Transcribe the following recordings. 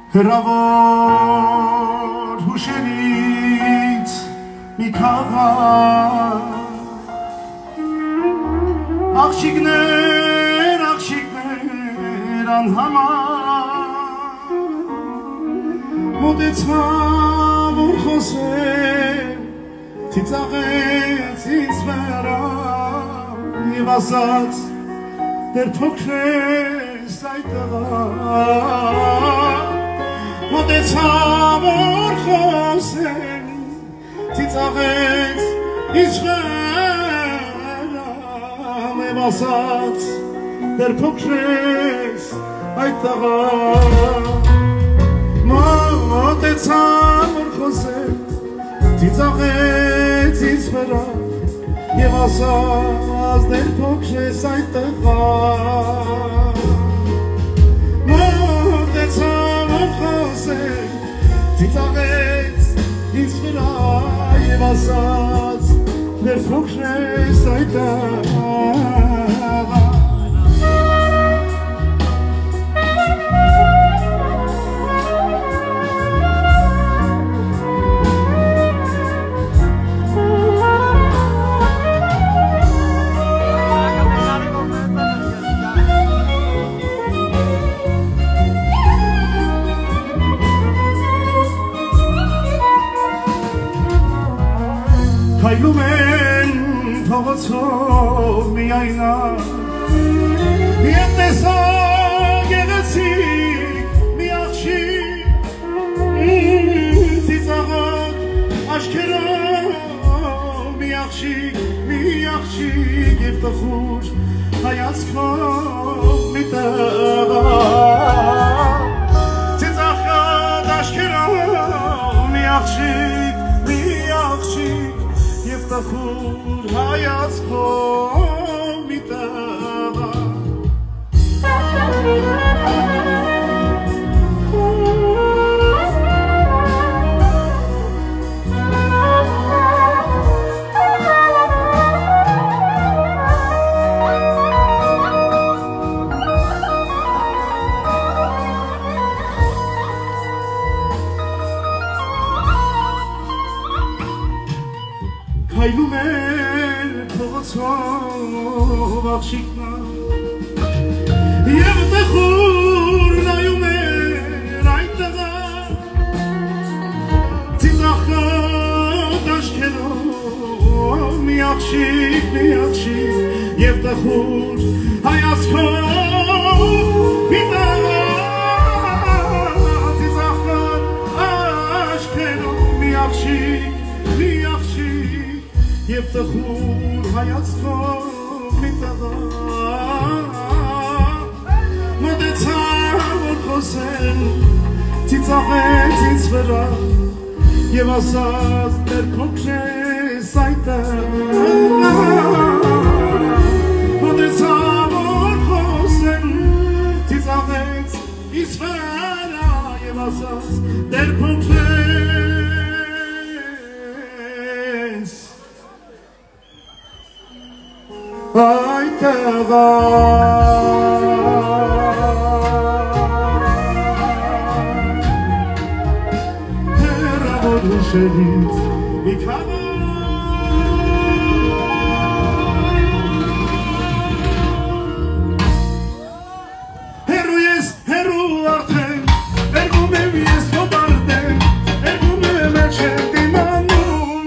Հրավոր հուշերից մի քաղաք Աղջիկներ, աղջիկներ անհամար Մոտեցավ որ խոսել Ծիծաղեց ինձ վերավ Եվ ասաց դեր փոքր ես այդ տղա Մոտեցավ որ խոսել Ծիծաղեց ինձ վերավ Եվ ասաց դեր փոքր ես այդ տղա Մոտեցավ որ խոսել Ծիծաղեց ինձ վերավ Եվ ասաց դեր փոքր ես այդ տղա Մոտեցավ որ խոսել Ծիծաղեց ինձ վերավ Եվ ասաց դեր փոքր ես այդ տղա Քայլում են փողոցով միայնակ Եվ տեսակ գեղեցիկ մի աղջիկ Ծիծաղок աչքերով մի աղջիկ Եվ տխուր հայացքով մի տղա Ծիծաղок աչքերով մի աղջիկ Եվ տխուր հայացքով մի տղա Քայլում էր փողոցով աղջիկնա Եվ տխուր նայում էր այդ տղա Ծիծաղок աչքերով մի աղջիկ Եվ տխուր հայացքով մի տղա Ծիծաղок աչքերով մի աղջիկ Եվ տխուր հայացքով մի տղա Մոտեցավ որ խոսել Ծիծաղեց ինձ վերավ Եվ ասաց դեր փոքր ես այդ տղա Մոտեցավ որ խոսել Ծիծաղեց ինձ վերավ Եվ ասաց դեր փոքր Ay teva Hera vodu shelit Mikava Heru yes, heru arten Ergumem yes vobarden Ergumem echetim anum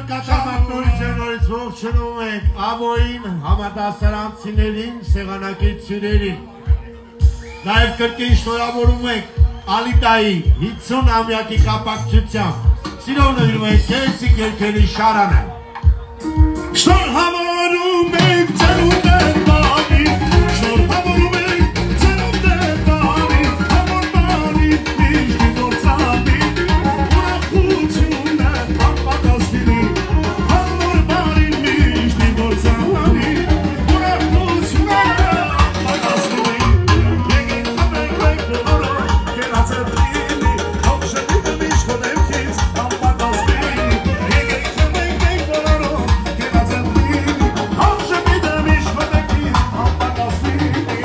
կատարմատնորից նորից ողջունում ենք Աբոյին, համադասարանցիներին, սեղանակիցներին։ Նաև կրկին շնորհավորում ենք Ալիտայի 50-ամյակի կապակցությամբ։ Սիրով նվիրում ենք Քերսիկ երգերի շարանը։ Շնորհավորում ենք ծերունդեր բարի, շնորհավորում ենք ծերունդեր բարի, ամոր բարի, միշտ գործանի, ուրախություն է անպատասխանի, ամոր բարի, միշտ գործանի, ուրախություն է անպատասխանի, եկեք խմենք մենք բոլորը, կերացել լինի, հողշետիկը միշտ խոդեմքից անպատասխանի, եկեք խմենք մենք բոլորը, կերացել լինի, հողշետիկը միշտ խոդեմքից անպատասխանի,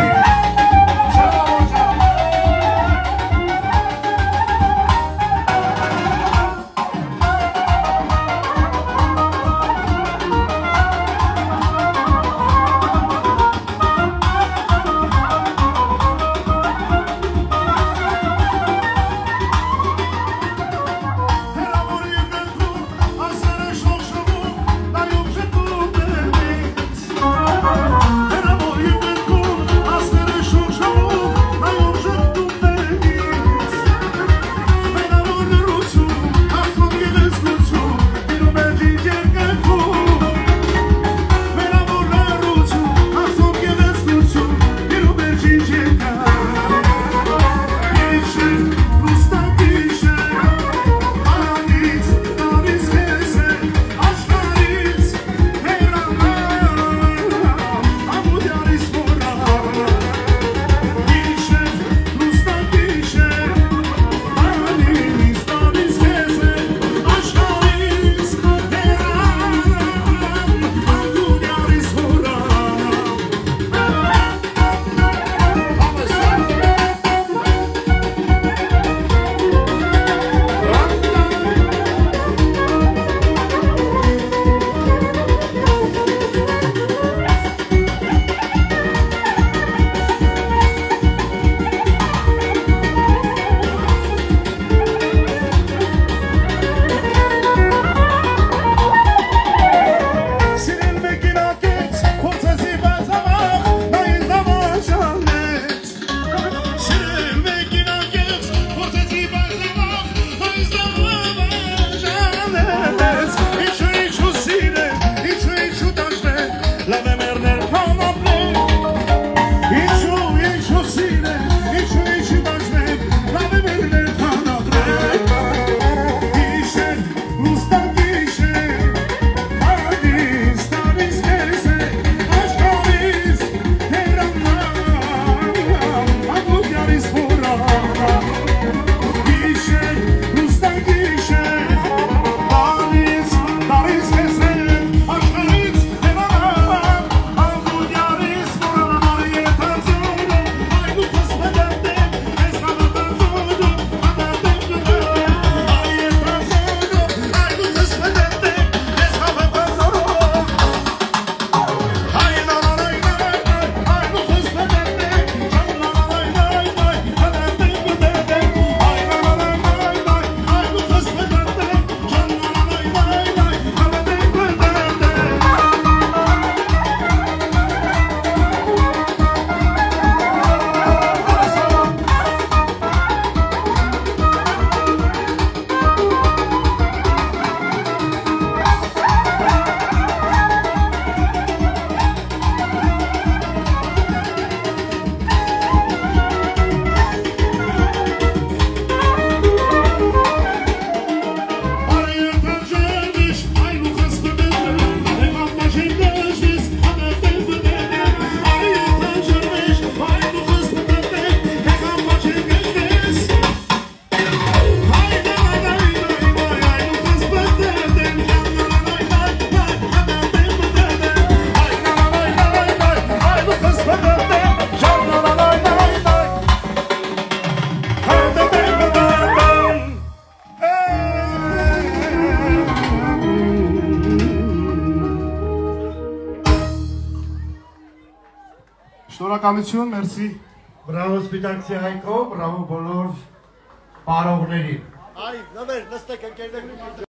Շնորհակալություն, մերսի։ Բրավո Սպիտակցի Հայկո, բրավո բոլոր պարողներին։ Այ, նվեր, նստեք ընկերներ։